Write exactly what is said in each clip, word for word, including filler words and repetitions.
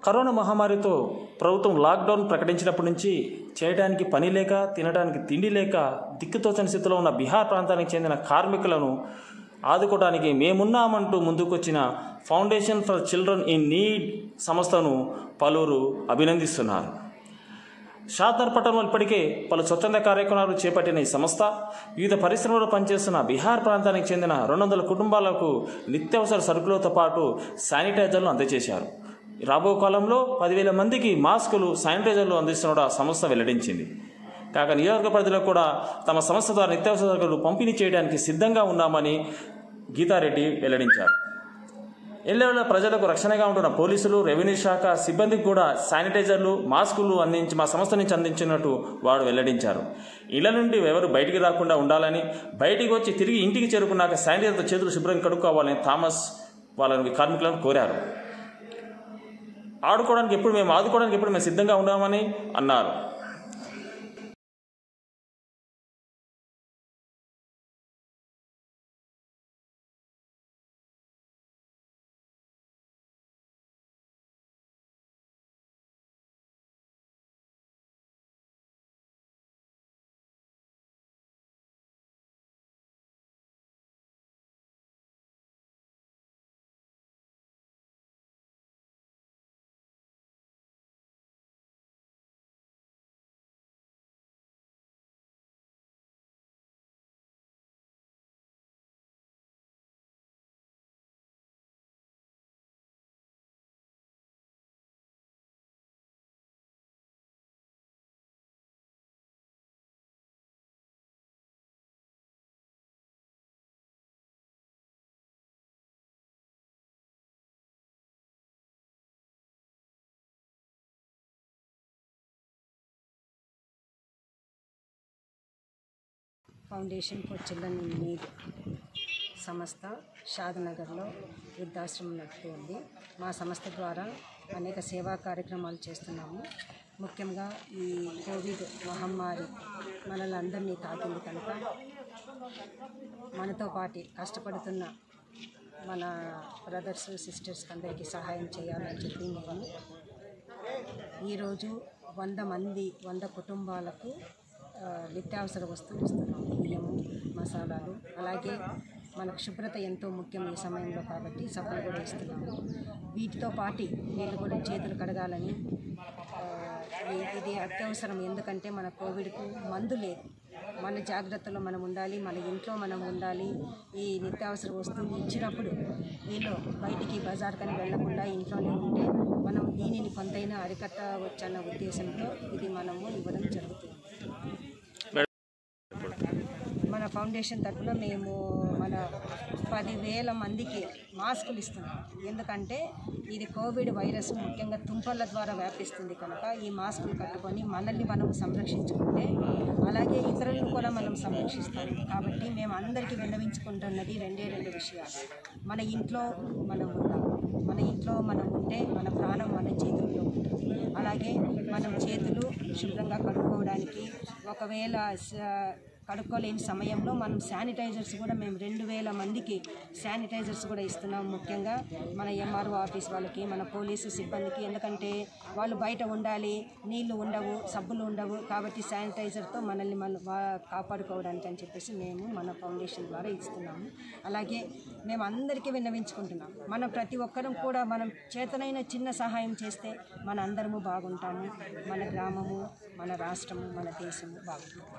Corona మహమ్మారితో ప్రభుత్వం lockdown ప్రకటించినప్పటి నుంచి చేయడానికి పని లేక తినడానికి తిండి లేక దిక్కుతోచని స్థితిలో ఉన్న బీహార్ ప్రాంతానికి చెందిన కార్మికులను ఆదుకోవడానికి మేమున్నామంటూ ముందుకొచ్చిన foundation for children in need సంస్థను పలువురు అభినందిస్తున్నారు. షాద్నగర్ పట్టణంలో ఇప్పటికే పలు స్వచ్ఛంద కార్యక్రమాలు చేపట్టిన ఈ సంస్థ వివిధ పరిశ్రమల్లో పనిచేస్తున్న బీహార్ ప్రాంతానికి చెందిన రెండు వందల కుటుంబాలకు నిత్యావసర సరుకులతో పాటు శానిటైజర్లు అందజేశారు. రాబో కాలంలో పదివేల మందికి మాస్కులు, శానిటైజర్లు అందిస్తున్న సంస్థ వెల్లడించింది. కాగా నియోజకవర్గ పరిధిలో కూడా తమ సంస్థ ద్వారా నిత్యావసర సరుకులు పంపిణీ చేయడానికి సిద్ధంగా ఉన్నామని గీతారెడ్డి వెల్లడించారు. ఎల్లవేళ ప్రజలకు రక్షణగా ఉంటున్న పోలీసులు, రెవెన్యూ శాఖ సిబ్బందికి కూడా శానిటైజర్లు, మాస్కులు అందించి మా సంస్థ నుంచి అందించినట్టు వాడు వెల్లడించారు. ఇళ్ల నుండి ఎవరు బయటికి రాకుండా ఉండాలని, బయటికి వచ్చి తిరిగి ఇంటికి చేరుకున్నాక శానిటైజర్తో చేతులు శుభ్రం కడుక్కోవాలని థామస్ వాళ్ళని కార్మికులను కోరారు. ఆడుకోవడానికి ఎప్పుడు మేము ఆదుకోవడానికి ఎప్పుడు మేము సిద్ధంగా ఉన్నామని అన్నారు. Foundation for children in need సంస్థ షాద్నగర్లో వృద్ధాశ్రమం నడుపుతుంది. మా సంస్థ ద్వారా అనేక సేవా కార్యక్రమాలు చేస్తున్నాము. ముఖ్యంగా ఈ కోవిడ్ మహమ్మారి మనల్ని అందరినీ తాకింది కనుక మనతో పాటు కష్టపడుతున్న మన బ్రదర్స్, సిస్టర్స్కి అందరికీ సహాయం చేయాలని చెప్పి మేము ఈరోజు వంద మంది వంద కుటుంబాలకు నిత్యావసర వస్తువులు ఇస్తున్నాము. బియ్యము, మసాలాలు, అలాగే మనకు శుభ్రత ఎంతో ముఖ్యం ఈ సమయంలో కాబట్టి సబ్బులు కూడా ఇస్తున్నాము. వీటితో పాటు వీళ్ళు కూడా చేతులు కడగాలని, ఇది అత్యవసరం. ఎందుకంటే మన కోవిడ్కు మందు లేదు. మన జాగ్రత్తలో మనం ఉండాలి, మన ఇంట్లో మనం ఉండాలి. ఈ నిత్యావసర వస్తువులు ఇచ్చినప్పుడు వీళ్ళు బయటికి బజార్ కని వెళ్లకుండా ఇంట్లోనే ఉంటే మనం దీనిని కొంతైనా అరికట్టవచ్చన్న ఉద్దేశంతో ఇది మనము ఇవ్వడం జరుగుతుంది. మన ఫౌండేషన్ తరఫున మేము మన పదివేల మందికి మాస్కులు ఇస్తున్నాం. ఎందుకంటే ఇది కోవిడ్ వైరస్ ముఖ్యంగా తుంపర్ల ద్వారా వ్యాపిస్తుంది కనుక ఈ మాస్కులు కట్టుకొని మనల్ని మనం సంరక్షించుకుంటే అలాగే ఇతరులను కూడా మనం సంరక్షిస్తాం. కాబట్టి మేము అందరికీ విన్నవించుకుంటున్నది రెండే రెండు విషయాలు. మన ఇంట్లో మనం ఉండాలి. మన ఇంట్లో మనం ఉంటే మన ప్రాణం మన చేతుల్లో ఉంటుంది. అలాగే మనం చేతులు శుభ్రంగా కడుక్కోవడానికి, ఒకవేళ కడుక్కోలేని సమయంలో మనం శానిటైజర్స్ కూడా మేము రెండు వేల మందికి శానిటైజర్స్ కూడా ఇస్తున్నాం. ముఖ్యంగా మన ఎంఆర్ఓ ఆఫీస్ వాళ్ళకి, మన పోలీసు సిబ్బందికి. ఎందుకంటే వాళ్ళు బయట ఉండాలి, నీళ్లు ఉండవు, సబ్బులు ఉండవు. కాబట్టి శానిటైజర్తో మనల్ని మనం కాపాడుకోవడానికి అని చెప్పేసి మేము మన ఫౌండేషన్ ద్వారా ఇస్తున్నాము. అలాగే మేము అందరికీ విన్నవించుకుంటున్నాం, మనం ప్రతి ఒక్కరం కూడా మనం చేతనైన చిన్న సహాయం చేస్తే మన అందరము బాగుంటాము. మన గ్రామము, మన రాష్ట్రము, మన దేశము బాగుంటుంది.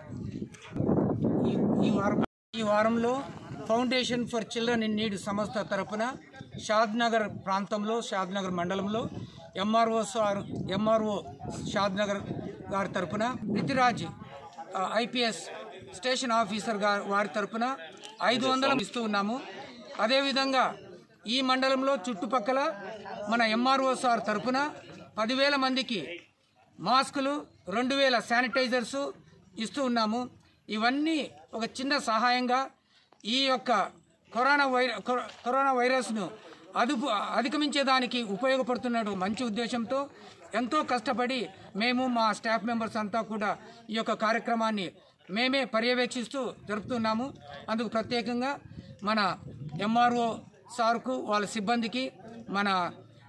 ఈ వారం ఈ వారంలో foundation for children in need సంస్థ తరపున షాద్నగర్ ప్రాంతంలో, షాద్నగర్ మండలంలో ఎంఆర్ఓ సార్ ఎంఆర్ఓ షాద్నగర్ గారి తరపున, పృథ్వీరాజ్ ఐపీఎస్ స్టేషన్ ఆఫీసర్ గారి వారి తరపున ఐదు వందలు ఇస్తూ ఉన్నాము. అదేవిధంగా ఈ మండలంలో చుట్టుపక్కల మన ఎంఆర్ఓ సార్ తరపున పదివేల మందికి మాస్కులు, రెండు వేల శానిటైజర్సు ఇస్తూ ఉన్నాము. ఇవన్నీ ఒక చిన్న సహాయంగా ఈ యొక్క కరోనా వైర కరోనా వైరస్ను అదుపు అధిగమించేదానికి ఉపయోగపడుతున్న మంచి ఉద్దేశంతో ఎంతో కష్టపడి మేము మా స్టాఫ్ మెంబర్స్ అంతా కూడా ఈ యొక్క కార్యక్రమాన్ని మేమే పర్యవేక్షిస్తూ జరుపుతున్నాము. అందుకు ప్రత్యేకంగా మన ఎంఆర్ఓ సార్కు, వాళ్ళ సిబ్బందికి, మన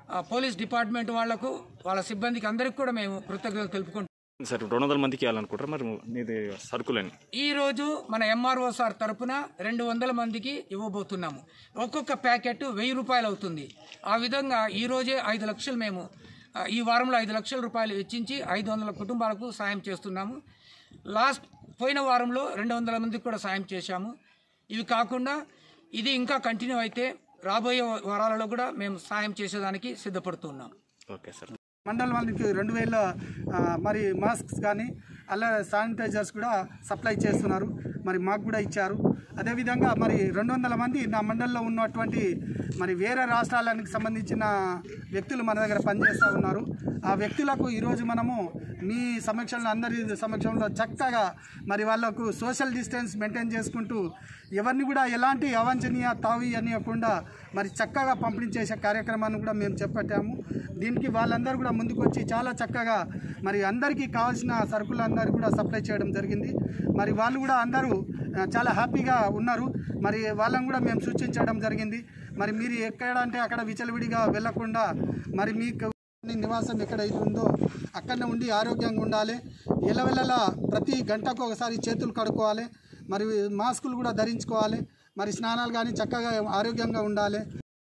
పోలీస్ డిపార్ట్మెంట్ వాళ్లకు వాళ్ళ సిబ్బందికి అందరికీ కూడా మేము కృతజ్ఞతలు తెలుపుకుంటాం. సార్ రెండు వందల మందికి ఇవ్వాలనుకుంటారు మరి మీది సరుకులని ఈరోజు మన ఎంఆర్ఓ సార్ తరఫున రెండు వందల మందికి ఇవ్వబోతున్నాము. ఒక్కొక్క ప్యాకెట్ వెయ్యి రూపాయలు అవుతుంది. ఆ విధంగా ఈరోజే ఐదు లక్షలు మేము ఈ వారంలో ఐదు లక్షల రూపాయలు వెచ్చించి ఐదు వందల కుటుంబాలకు సాయం చేస్తున్నాము. లాస్ట్ పోయిన వారంలో రెండు వందల మందికి కూడా సాయం చేశాము. ఇవి కాకుండా ఇది ఇంకా కంటిన్యూ అయితే రాబోయే వారాలలో కూడా మేము సాయం చేసేదానికి సిద్ధపడుతున్నాం. Okay sir. మండలం వాళ్ళకి రెండు వేల మరి మాస్క్స్ కానీ అలా శానిటైజర్స్ కూడా సప్లై చేస్తున్నారు. మరి మాకు కూడా ఇచ్చారు. అదేవిధంగా మరి రెండు వందల మంది నా మండలంలో ఉన్నటువంటి మరి వేరే రాష్ట్రాలకు సంబంధించిన వ్యక్తులు మన దగ్గర పనిచేస్తూ ఉన్నారు. ఆ వ్యక్తులకు ఈరోజు మనము మీ సమక్షంలో అందరి సమక్షంలో చక్కగా మరి వాళ్ళకు సోషల్ డిస్టెన్స్ మెయింటైన్ చేసుకుంటూ ఎవరిని కూడా ఎలాంటి అవాంఛనీయ తావి అనియకుండా మరి చక్కగా పంపిణీ చేసే కార్యక్రమాన్ని కూడా మేము చేపట్టాము. దీనికి వాళ్ళందరూ కూడా ముందుకు వచ్చి చాలా చక్కగా మరి అందరికీ కావాల్సిన సరుకులు అందరూ కూడా సప్లై చేయడం జరిగింది. మరి వాళ్ళు కూడా అందరూ చాలా హ్యాపీగా ఉన్నారు. మరి వాళ్ళని కూడా మేము సూచించడం జరిగింది. మరి మీరు ఎక్కడంటే అక్కడ విచలవిడిగా వెళ్లకుండా మరి మీకు నివాసం ఎక్కడైతే ఉందో అక్కడనే ఉండి ఆరోగ్యంగా ఉండాలి. ఎల్లవెల్లలా ప్రతి గంటకు ఒకసారి చేతులు కడుక్కోవాలి. మరి మాస్కులు కూడా ధరించుకోవాలి. మరి స్నానాలు కానీ చక్కగా ఆరోగ్యంగా ఉండాలి.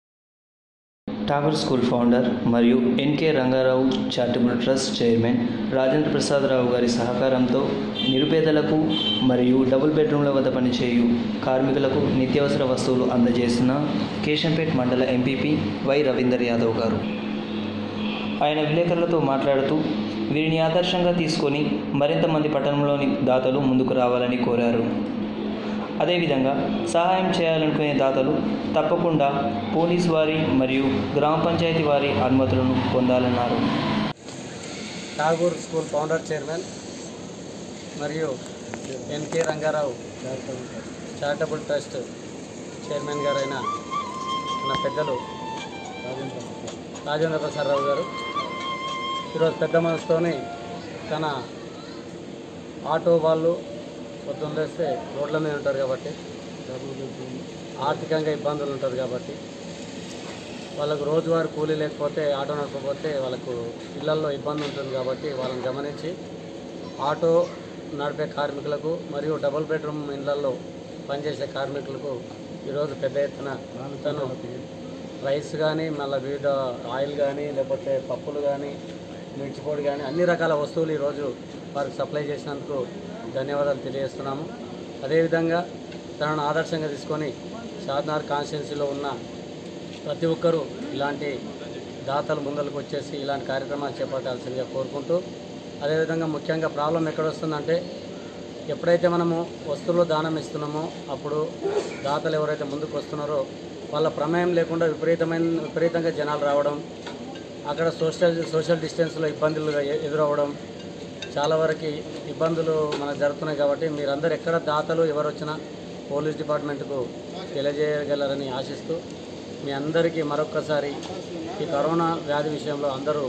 టాగర్ స్కూల్ ఫౌండర్ మరియు NK Rangarao charitable trust chairman Rajendra Prasad Rao గారి సహకారంతో నిరుపేదలకు మరియు డబుల్ బెడ్రూమ్ల వద్ద పనిచేయు కార్మికులకు నిత్యావసర వస్తువులు అందజేసిన కేశంపేట్ మండల ఎంపీపీ వై రవీందర్ యాదవ్ గారు ఆయన విలేకరులతో మాట్లాడుతూ వీరిని ఆదర్శంగా తీసుకొని మరింత మంది పట్టణంలోని దాతలు ముందుకు రావాలని కోరారు. అదేవిధంగా సహాయం చేయాలనుకునే దాతలు తప్పకుండా పోలీసు వారి మరియు గ్రామ పంచాయతీ వారి అనుమతులను పొందాలన్నారు. ఠాగూర్ స్కూల్ ఫౌండర్ చైర్మన్ మరియు NK Rangarao charitable trust chairman గారైన మన పెద్దలు రాజేంద్ర ప్రసాద్ రావు గారు ఈరోజు పెద్ద మనసుతోని తన ఆటో వాళ్ళు పొద్దున్న లేస్తే రోడ్ల మీద ఉంటారు కాబట్టి ఆర్థికంగా ఇబ్బందులు ఉంటారు కాబట్టి వాళ్ళకు రోజువారీ కూలీ లేకపోతే ఆటో నడపకపోతే వాళ్ళకు ఇళ్లల్లో ఇబ్బంది ఉంటుంది కాబట్టి వాళ్ళని గమనించి ఆటో నడిపే కార్మికులకు మరియు డబుల్ బెడ్రూమ్ ఇళ్లల్లో పనిచేసే కార్మికులకు ఈరోజు పెద్ద ఎత్తున తను రైస్ కానీ మళ్ళీ వివిధ ఆయిల్ కానీ లేకపోతే పప్పులు కానీ మిర్చిపొడి కానీ అన్ని రకాల వస్తువులు ఈరోజు వారికి సప్లై చేసినందుకు ధన్యవాదాలు తెలియజేస్తున్నాము. అదేవిధంగా తనను ఆదర్శంగా తీసుకొని షాద్నగర్ కాన్స్టిట్యున్సీలో ఉన్న ప్రతి ఒక్కరూ ఇలాంటి దాతలు ముందరకు వచ్చేసి ఇలాంటి కార్యక్రమాలు చేపట్టాల్సిందిగా కోరుకుంటూ, అదేవిధంగా ముఖ్యంగా ప్రాబ్లం ఎక్కడ వస్తుందంటే ఎప్పుడైతే మనము వస్తువులు దానం ఇస్తున్నామో అప్పుడు దాతలు ఎవరైతే ముందుకు వస్తున్నారో వాళ్ళ ప్రమేయం లేకుండా విపరీతమైన విపరీతంగా జనాలు రావడం, అక్కడ సోషల్ సోషల్ డిస్టెన్స్లో ఇబ్బందులు ఎదురవ్వడం, చాలా వరకు ఇబ్బందులు మనకు జరుగుతున్నాయి. కాబట్టి మీరందరూ ఎక్కడ దాతలు ఎవరు వచ్చినా పోలీస్ డిపార్ట్మెంట్కు తెలియజేయగలరని ఆశిస్తూ మీ అందరికీ మరొక్కసారి ఈ కరోనా వ్యాధి విషయంలో అందరూ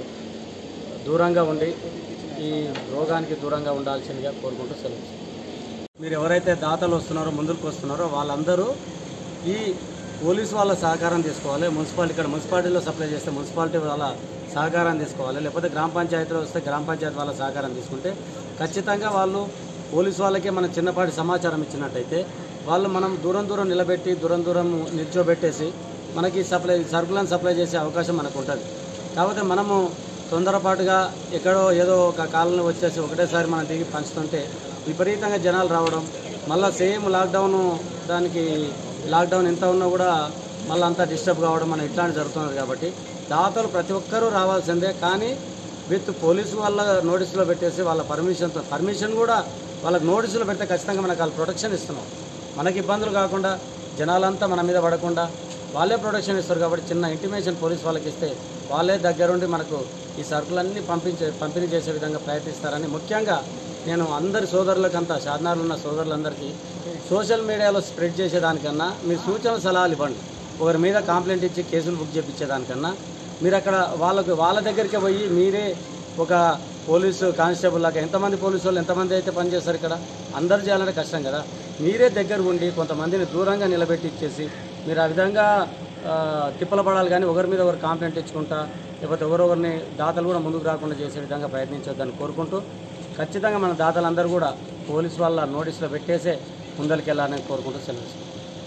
దూరంగా ఉండి ఈ రోగానికి దూరంగా ఉండాల్సిందిగా కోరుకుంటూ సెలవు. మీరు ఎవరైతే దాతలు వస్తున్నారో ముందుకు వస్తున్నారో వాళ్ళందరూ ఈ పోలీసు వాళ్ళ సహకారం తీసుకోవాలి. మున్సిపాలిటీ ఇక్కడ మున్సిపాలిటీలో సప్లై చేస్తే మున్సిపాలిటీ వాళ్ళ సహకారం తీసుకోవాలి. లేకపోతే గ్రామ పంచాయతీలో వస్తే గ్రామ పంచాయతీ వాళ్ళ సహకారం తీసుకుంటే ఖచ్చితంగా వాళ్ళు పోలీసు వాళ్ళకే మనం చిన్నపాటి సమాచారం ఇచ్చినట్టయితే వాళ్ళు మనం దూరం దూరం నిలబెట్టి దూరం దూరం నిల్చోబెట్టేసి మనకి సప్లై సరుకులను సప్లై చేసే అవకాశం మనకు ఉంటుంది. కాకపోతే మనము తొందరపాటుగా ఎక్కడో ఏదో ఒక కాలంలో వచ్చేసి ఒకటేసారి మనం దిగి పంచుతుంటే విపరీతంగా జనాలు రావడం, మళ్ళీ సేమ్ లాక్డౌన్ దానికి లాక్డౌన్ ఎంత ఉన్నా కూడా మళ్ళీ అంతా డిస్టర్బ్ కావడం మనం ఇట్లాంటి జరుగుతున్నది. కాబట్టి దాతలు ప్రతి ఒక్కరూ రావాల్సిందే. కానీ విత్ పోలీసు వాళ్ళ నోటీసులో పెట్టేసి వాళ్ళ పర్మిషన్తో పర్మిషన్ కూడా వాళ్ళకి నోటీసులో పెడితే ఖచ్చితంగా మనకు వాళ్ళు ప్రొటెక్షన్ ఇస్తున్నాం. మనకి ఇబ్బందులు కాకుండా జనాలంతా మన మీద పడకుండా వాళ్ళే ప్రొటెక్షన్ ఇస్తారు. కాబట్టి చిన్న ఇంటిమేషన్ పోలీస్ వాళ్ళకి ఇస్తే వాళ్ళే దగ్గరుండి మనకు ఈ సరుకులన్నీ పంపించే పంపిణీ చేసే విధంగా ప్రయత్నిస్తారని ముఖ్యంగా నేను అందరి సోదరులకంతా షాద్నగర్లో ఉన్న సోదరులందరికీ సోషల్ మీడియాలో స్ప్రెడ్ చేసేదానికన్నా మీరు సూచన సలహాలు ఇవ్వండి. ఒకరి మీద కంప్లైంట్ ఇచ్చి కేసులు బుక్ చేయించేదానికన్నా మీరు అక్కడ వాళ్ళకు వాళ్ళ దగ్గరికి పోయి మీరే ఒక పోలీసు కానిస్టేబుల్ లాగా ఎంతమంది పోలీసు వాళ్ళు ఎంతమంది అయితే పనిచేస్తారు ఇక్కడ అందరూ చేయాలంటే కష్టం కదా. మీరే దగ్గర ఉండి కొంతమందిని దూరంగా నిలబెట్టి ఇచ్చేసి మీరు ఆ విధంగా తిప్పల పడాలి కానీ ఒకరి మీద ఒకరు కాంప్లైంట్ ఇచ్చుకుంటా లేకపోతే ఎవరొకరిని దాతలు కూడా ముందుకు రాకుండా చేసే విధంగా ప్రయత్నించొద్దని కోరుకుంటూ ఖచ్చితంగా మన దాతలందరూ కూడా పోలీసు వాళ్ళ నోటీసులో పెట్టేసే ముందరికెళ్ళాలని కోరుకుంటూ సెలవు.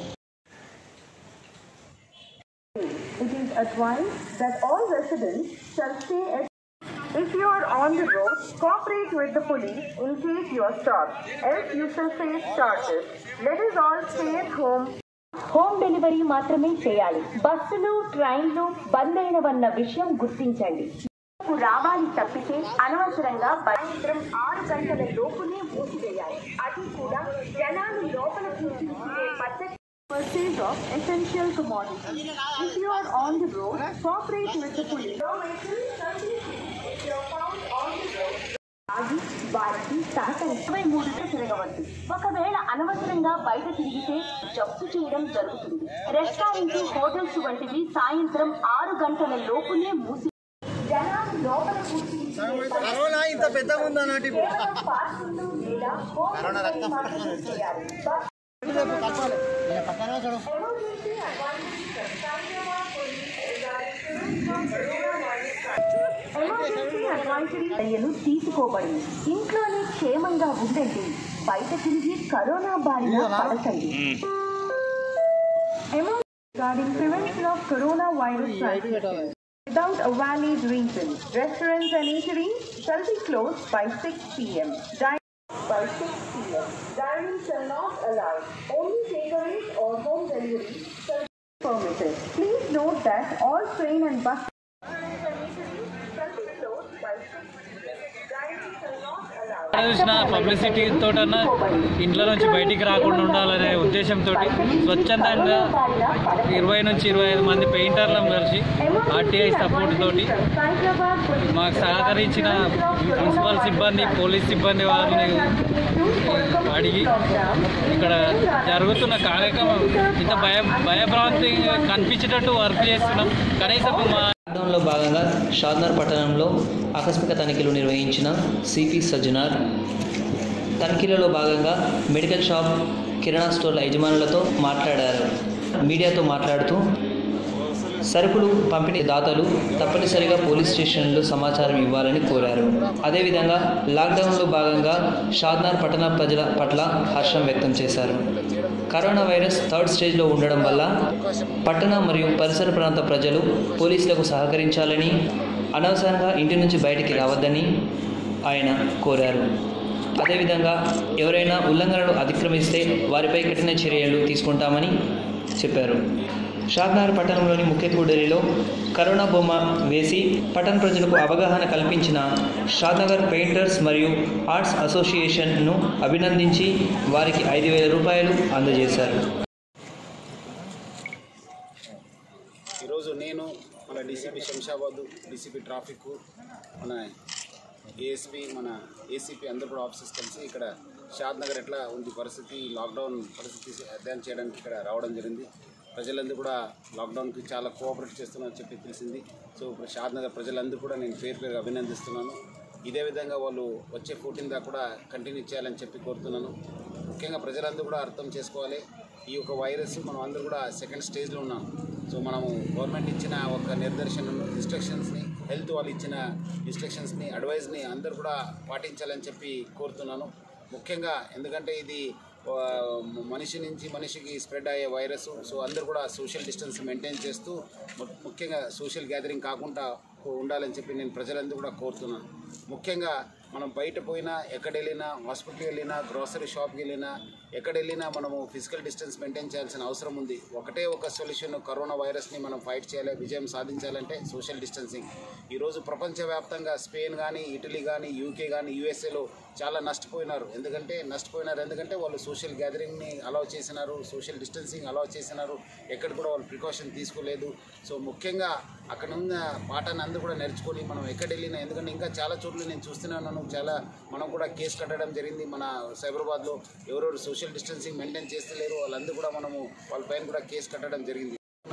It is advised that all residents shall stay at. If you are on the road, cooperate with the police in case you are stopped. Else you shall face charges. Let us all stay at home. Home delivery మాత్రమే చేయాలి. బస్సులు ట్రైన్లు బంద్ అయినవన్న విషయం గుర్తించండి. రావాలి తప్పితే అనవసరంగా సాయంత్రం ఆరు గంటల లోపునే మూసివేయాలి. అది కూడా జనాలు లోపల కూర్చుంటే పద్ధతి. Purchase of essential commodities. If you are on the road, cooperate with the police. If you are found on the road, ఆగి వారికి సహకరించే మూడుతో తిరగవద్దు. ఒకవేళ అనవసరంగా బయట తిరిగితే జప్తు చేయడం జరుగుతుంది. రెస్టారెంట్లు, హోటల్స్ వంటివి సాయంత్రం ఆరు గంటల లోపునే మూసి జనాలు లోపల కూర్చుని పార్కింగ్లు లేదా హోటల్ చేయాలి. చర్యలు తీసుకోబడింది. ఇంట్లోనే క్షేమంగా ఉండండి. బయట తిరిగి కరోనా బారిన పడకండి. Regarding prevention of coronavirus transmission, without a valid reason, restaurants and eateries shall be closed by six p m By six p m dining shall not allow. Only takeaways or home delivery shall be permitted. Please note that all train and bus చూసిన publicity తోటన్నా ఇంట్లో నుంచి బయటికి రాకుండా ఉండాలనే ఉద్దేశంతో స్వచ్ఛందంగా ఇరవై నుంచి ఇరవై ఐదు మంది పెయింటర్లను కలిసి ఆర్టీఐ సపోర్ట్ తోటి మాకు సహకరించిన మున్సిపల్ సిబ్బంది, పోలీస్ సిబ్బంది వారిని అడిగి ఇక్కడ జరుగుతున్న కార్యక్రమం ఇంత భయ భయభ్రాంతి కనిపించేటట్టు వర్క్ చేస్తున్నాం. కనీసం మా లాక్డౌన్లో భాగంగా షాద్నగర్ పట్టణంలో ఆకస్మిక తనిఖీలు నిర్వహించిన సిపి సజ్జనార్ తనిఖీలలో భాగంగా మెడికల్ షాప్, కిరాణా స్టోర్ల యజమానులతో మాట్లాడారు. మీడియాతో మాట్లాడుతూ సరుకులు పంపిణీ దాతలు తప్పనిసరిగా పోలీస్ స్టేషన్లో సమాచారం ఇవ్వాలని కోరారు. అదేవిధంగా లాక్డౌన్లో భాగంగా షాద్నగర్ పట్టణ ప్రజల పట్ల హర్షం వ్యక్తం చేశారు. కరోనా వైరస్ థర్డ్ స్టేజ్లో ఉండడం వల్ల పట్టణ మరియు పరిసర ప్రాంత ప్రజలు పోలీసులకు సహకరించాలని, అనవసరంగా ఇంటి నుంచి బయటికి రావద్దని ఆయన కోరారు. అదేవిధంగా ఎవరైనా ఉల్లంఘనలు అతిక్రమిస్తే వారిపై కఠిన చర్యలు తీసుకుంటామని చెప్పారు. షాద్నగర్ పట్టణంలోని ముఖ్య కూడలిలో కరోనా బొమ్మ వేసి పట్టణ ప్రజలకు అవగాహన కల్పించిన షాద్నగర్ పెయింటర్స్ మరియు ఆర్ట్స్ అసోసియేషన్ను అభినందించి వారికి ఐదు వేల రూపాయలు అందజేశారు. ఈరోజు నేను మన డీసీపీ శంషాబాద్, డీసీపీ ట్రాఫిక్, మన ఏఎస్పీ, మన ఏసీపీ అందరూ కూడా ఆఫీసర్స్ కలిసి ఇక్కడ షాద్నగర్ ఎట్లా ఉంది పరిస్థితి, లాక్డౌన్ పరిస్థితి అధ్యయనం చేయడానికి ఇక్కడ రావడం జరిగింది. ప్రజలందరూ కూడా లాక్డౌన్కి చాలా కోఆపరేట్ చేస్తున్నారని చెప్పి తెలిసింది. సో ఇప్పుడు షాద్నగర్ ప్రజలందరూ కూడా నేను పేరు పేరు అభినందిస్తున్నాను. ఇదే విధంగా వాళ్ళు వచ్చే ఫోర్టీన్ దాకా కూడా కంటిన్యూ చేయాలని చెప్పి కోరుతున్నాను. ముఖ్యంగా ప్రజలందరూ కూడా అర్థం చేసుకోవాలి, ఈ యొక్క వైరస్ మనం అందరూ కూడా సెకండ్ స్టేజ్లో ఉన్నాం. సో మనము గవర్నమెంట్ ఇచ్చిన ఒక నిర్దేశనను, ఇన్స్ట్రక్షన్స్ని, హెల్త్ వాళ్ళు ఇచ్చిన ఇన్స్ట్రక్షన్స్ని, అడ్వైజ్ని అందరూ కూడా పాటించాలని చెప్పి కోరుతున్నాను. ముఖ్యంగా ఎందుకంటే ఇది మనిషి నుంచి మనిషికి స్ప్రెడ్ అయ్యే వైరస్. సో అందరూ కూడా సోషల్ డిస్టెన్స్ మెయింటైన్ చేస్తూ ముఖ్యంగా సోషల్ గ్యాదరింగ్ కాకుండా ఉండాలని చెప్పి నేను ప్రజలందరూ కూడా కోరుతున్నాను. ముఖ్యంగా మనం బయట పోయినా, ఎక్కడ వెళ్ళినా, హాస్పిటల్కి వెళ్ళినా, గ్రోసరీ షాప్కి వెళ్ళినా, ఎక్కడ వెళ్ళినా మనము ఫిజికల్ డిస్టెన్స్ మెయింటైన్ చేయాల్సిన అవసరం ఉంది. ఒకటే ఒక సొల్యూషన్, కరోనా వైరస్ని మనం ఫైట్ చేయాలి, విజయం సాధించాలంటే సోషల్ డిస్టెన్సింగ్. ఈరోజు ప్రపంచవ్యాప్తంగా స్పెయిన్ కానీ, ఇటలీ కానీ, యూకే కానీ, యూఎస్ఏలో చాలా నష్టపోయినారు. ఎందుకంటే నష్టపోయినారు ఎందుకంటే వాళ్ళు సోషల్ గ్యాదరింగ్ని అలౌ చేసినారు, సోషల్ డిస్టెన్సింగ్ అలౌ చేసినారు, ఎక్కడ కూడా వాళ్ళు ప్రికాషన్ తీసుకోలేదు. సో ముఖ్యంగా అక్కడ ఉన్న పాఠాన్ని అందరూ కూడా నేర్చుకొని మనం ఎక్కడ వెళ్ళినా, ఎందుకంటే ఇంకా చాలా చోట్ల నేను చూస్తున్నాను, చాలా మనం కూడా కేసు కట్టడం జరిగింది. మన సైబరాబాద్లో ఎవరెవరు సోషల్ డిస్టెన్సింగ్ మెయింటైన్ చేస్తలేరు వాళ్ళందరూ కూడా మనము వాళ్ళ పైన కూడా కేసు కట్టడం జరిగింది.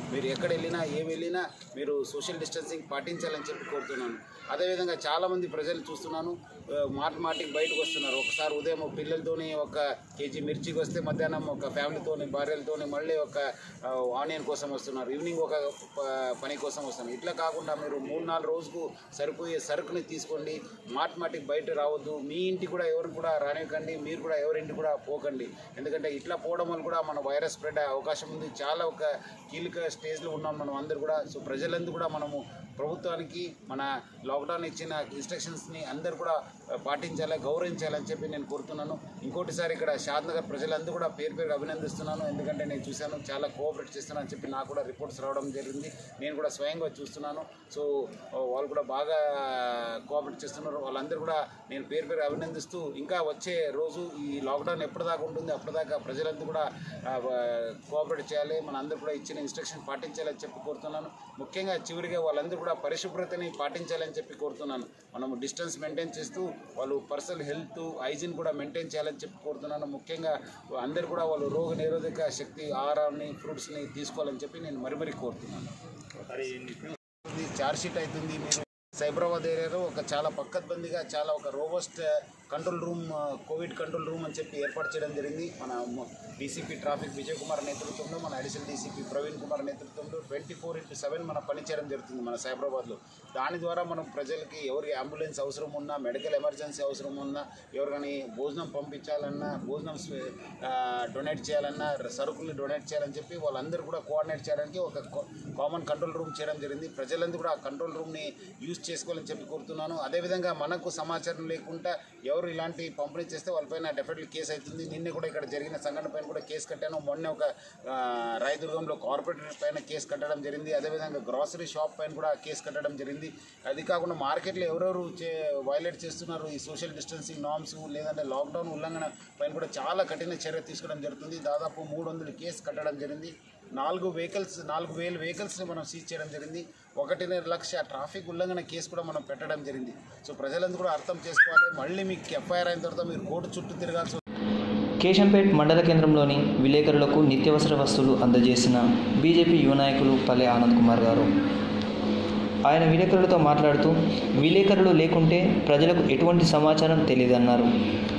మీరు ఎక్కడ వెళ్ళినా ఏం వెళ్ళినా మీరు సోషల్ డిస్టెన్సింగ్ పాటించాలని చెప్పి కోరుతున్నాను. అదేవిధంగా చాలామంది ప్రజలు చూస్తున్నాను మాటి మాటికి బయటకు వస్తున్నారు. ఒకసారి ఉదయం పిల్లలతోని ఒక కేజీ మిర్చికి వస్తే మధ్యాహ్నం ఒక ఫ్యామిలీతోని భార్యలతోని మళ్ళీ ఒక ఆనియన్ కోసం వస్తున్నారు, ఈవినింగ్ ఒక పని కోసం వస్తున్నారు. ఇట్లా కాకుండా మీరు మూడు నాలుగు రోజుకు సరిపోయే సరుకుని తీసుకోండి. మాటి మాటికి బయట రావద్దు. మీ ఇంటికి కూడా ఎవరికి కూడా రానివ్వకండి, మీరు కూడా ఎవరింటికి కూడా పోకండి. ఎందుకంటే ఇట్లా పోవడం వల్ల కూడా మన వైరస్ స్ప్రెడ్ అయ్యే అవకాశం ఉంది. చాలా ఒక కీలక స్టేజ్లో ఉన్నాం మనం అందరు కూడా. సో ప్రజలందరూ కూడా మనము ప్రభుత్వానికి మన లాక్డౌన్ ఇచ్చిన ఇన్స్ట్రక్షన్స్ని అందరూ కూడా పాటించాలి, గౌరవించాలని చెప్పి నేను కోరుతున్నాను. ఇంకోటిసారి ఇక్కడ షాద్నగర్ ప్రజలందరూ కూడా పేరు పేరు అభినందిస్తున్నాను. ఎందుకంటే నేను చూశాను చాలా కోఆపరేట్ చేస్తున్నాను అని చెప్పి నాకు కూడా రిపోర్ట్స్ రావడం జరిగింది. నేను కూడా స్వయంగా చూస్తున్నాను. సో వాళ్ళు కూడా బాగా కోఆపరేట్ చేస్తున్నారు. వాళ్ళందరూ కూడా నేను పేరు పేరు అభినందిస్తూ ఇంకా వచ్చే రోజు ఈ లాక్డౌన్ ఎప్పటిదాకా ఉంటుంది అప్పటిదాకా ప్రజలందరూ కూడా కోఆపరేట్ చేయాలి, మన అందరూ కూడా ఇచ్చిన ఇన్స్ట్రక్షన్ పాటించాలని చెప్పి కోరుతున్నాను. ముఖ్యంగా చివరిగా వాళ్ళందరూ కూడా పరిశుభ్రతని పాటించాలని చెప్పి కోరుతున్నాను. మనము డిస్టెన్స్ మెయింటైన్ చేస్తూ వాళ్ళు పర్సనల్ హెల్త్ హైజీన్ కూడా మెయింటైన్ చేయాలని చెప్పి కోరుతున్నాను. ముఖ్యంగా అందరూ కూడా వాళ్ళు రోగ నిరోధక శక్తి ఆహారాన్ని ఫ్రూట్స్ని తీసుకోవాలని చెప్పి నేను మరి మరీ కోరుతున్నాను. చార్జ్ షీట్ అవుతుంది. మీరు సైబరాబాద్ ఏరియాలో ఒక చాలా పక్కద్బందిగా చాలా ఒక robust control room, covid control room అని చెప్పి ఏర్పాటు చేయడం జరిగింది. మన డీసీపీ ట్రాఫిక్ విజయ్ కుమార్ నేతృత్వంలో, మన అడిషనల్ డీసీపీ ప్రవీణ్ కుమార్ నేతృత్వంలో ట్వంటీ ఫోర్ ఇంటూ సెవెన్ మనం పనిచేయడం జరుగుతుంది మన సైబరాబాద్లో. దాని ద్వారా మనం ప్రజలకి ఎవరికి అంబులెన్స్ అవసరం ఉన్నా, మెడికల్ ఎమర్జెన్సీ అవసరం ఉన్నా, ఎవరికైనా భోజనం పంపించాలన్నా, భోజనం డొనేట్ చేయాలన్నా, సరుకుల్ని డొనేట్ చేయాలని చెప్పి వాళ్ళందరూ కూడా కోఆర్డినేట్ చేయడానికి ఒక కామన్ కంట్రోల్ రూమ్ చేయడం జరిగింది. ప్రజలందరూ కూడా ఆ కంట్రోల్ రూమ్ని యూజ్ చేసుకోవాలని చెప్పి కోరుతున్నాను. అదేవిధంగా మనకు సమాచారం లేకుండా ఎవరు ఇలాంటి పంపిణీ చేస్తే వాళ్ళపైన డెఫినెట్లీ కేసు అవుతుంది. నిన్న కూడా ఇక్కడ జరిగిన సంఘటన పైన కూడా కేసు కట్టాను. మొన్న ఒక రాయదుర్గంలో కార్పొరేటర్ పైన కేసు కట్టడం జరిగింది. అదేవిధంగా గ్రాసరీ షాప్ పైన కూడా కేసు కట్టడం జరిగింది. అది కాకుండా మార్కెట్లో ఎవరెవరు చే వైలేట్ చేస్తున్నారు ఈ సోషల్ డిస్టెన్సింగ్ నార్మ్స్ లేదంటే లాక్డౌన్ ఉల్లంఘన పైన కూడా చాలా కఠిన చర్య తీసుకోవడం జరుగుతుంది. దాదాపు మూడు వందల కేసు కట్టడం జరిగింది. నాలుగు వెహికల్స్ నాలుగు వేల వెహికల్స్ని మనం సీజ్ చేయడం జరిగింది. ఒకటిన్నర లక్ష ట్రాఫిక్ ఉల్లంఘన కేసు కూడా మనం పెట్టడం జరిగింది. సో ప్రజలందరూ కూడా అర్థం చేసుకోవాలి. మళ్ళీ మీకు ఎఫ్ఐఆర్ అయిన తర్వాత మీరు కోర్టు చుట్టూ తిరగాల్సి. కేశంపేట్ మండల కేంద్రంలోని విలేకరులకు నిత్యావసర వస్తువులు అందజేసిన బీజేపీ యువ నాయకులు పల్లె ఆనంద్ కుమార్ గారు ఆయన విలేకరులతో మాట్లాడుతూ విలేకరులు లేకుంటే ప్రజలకు ఎటువంటి సమాచారం తెలియదన్నారు.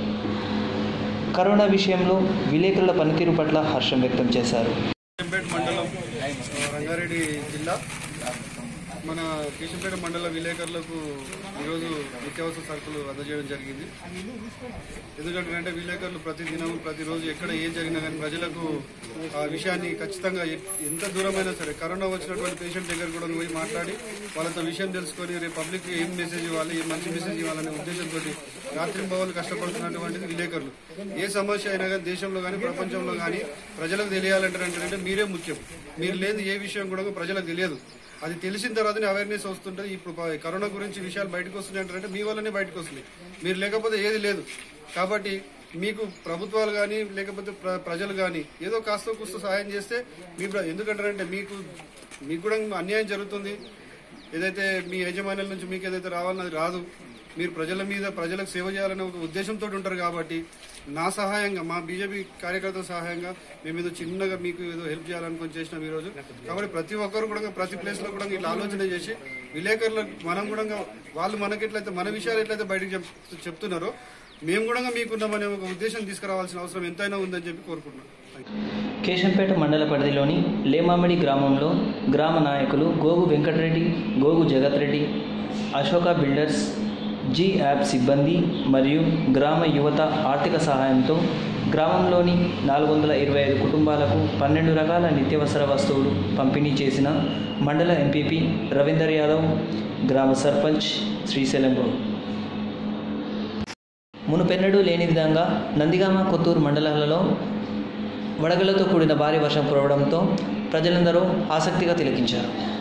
కరోనా విషయంలో విలేకరుల పనితీరు పట్ల హర్షం వ్యక్తం చేశారు. కేశంపేట మండలం, రంగారెడ్డి జిల్లా, మన కేశంపేట మండల విలేకరులకు ఈరోజు నిత్యావసర సరుకులు అందజేయడం జరిగింది. ఎందుకంటే అంటే విలేకరులు ప్రతి దినం ప్రతిరోజు ఎక్కడ ఏం జరిగినా కానీ ప్రజలకు ఆ విషయాన్ని ఖచ్చితంగా ఎంత దూరమైనా సరే కరోనా వచ్చినటువంటి పేషెంట్ దగ్గర కూడా పోయి మాట్లాడి వాళ్ళతో విషయం తెలుసుకొని రేపు పబ్లిక్కి ఏం మెసేజ్ ఇవ్వాలి, ఏం మంచి మెసేజ్ ఇవ్వాలనే ఉద్దేశంతో రాత్రింబవళ్ళు కష్టపడుతున్నటువంటి విలేకరులు ఏ సమస్య అయినా కానీ దేశంలో కానీ ప్రపంచంలో కానీ ప్రజలకు తెలియాలంటే అంటే మీరే ముఖ్యం. మీరు లేదు ఏ విషయం కూడా ప్రజలకు తెలియదు. అది తెలిసిన తర్వాతనే అవేర్నెస్ వస్తుంటుంది. ఇప్పుడు కరోనా గురించి విషయాలు బయటకు వస్తున్నాయి అంటే మీ వల్లనే బయటకు వస్తుంది. మీరు లేకపోతే ఏది లేదు. కాబట్టి మీకు ప్రభుత్వాలు కానీ లేకపోతే ప్రజలు కానీ ఏదో కాస్త కూస్త సహాయం చేస్తే మీ ఎందుకంటారంటే మీకు మీకు కూడా అన్యాయం జరుగుతుంది. ఏదైతే మీ యజమానుల నుంచి మీకు ఏదైతే రావాలని అది రాదు. మీరు ప్రజల మీద ప్రజలకు సేవ చేయాలనే ఒక ఉద్దేశంతో ఉంటారు. కాబట్టి నా సహాయంగా మా బీజేపీ కార్యకర్తల సహాయంగా మేము ఏదో చిన్నగా మీకు ఏదో హెల్ప్ చేయాలనుకొని చేసినాం ఈరోజు. కాబట్టి ప్రతి ఒక్కరు కూడా ప్రతి ప్లేస్లో కూడా ఇట్లా ఆలోచన చేసి విలేకరులకు మనం కూడా వాళ్ళు మనకి ఎట్లయితే మన విషయాలు ఎట్లయితే బయటకు చెప్తున్నారో మేము కూడా మీకున్నామనే ఒక ఉద్దేశం తీసుకురావాల్సిన అవసరం ఎంతైనా ఉందని చెప్పి కోరుకుంటున్నాం. కేశంపేట మండల పరిధిలోని లేమామిడి గ్రామంలో గ్రామ నాయకులు గోగు Venkatareddy, Gogu Jagat Reddy, Ashoka builders, G app సిబ్బంది మరియు గ్రామ యువత ఆర్థిక సహాయంతో గ్రామంలోని నాలుగు వందల ఇరవై ఐదు కుటుంబాలకు పన్నెండు రకాల నిత్యావసర వస్తువులు పంపిణీ చేసిన మండల ఎంపీపీ రవీందర్ యాదవ్, గ్రామ సర్పంచ్ శ్రీశైలం గౌడ్. మునుపెన్నడూ లేని విధంగా నందిగామ, కొత్తూరు మండలాలలో వడగళ్లతో కూడిన భారీ వర్షం కురవడంతో ప్రజలందరూ ఆసక్తిగా తిలకించారు.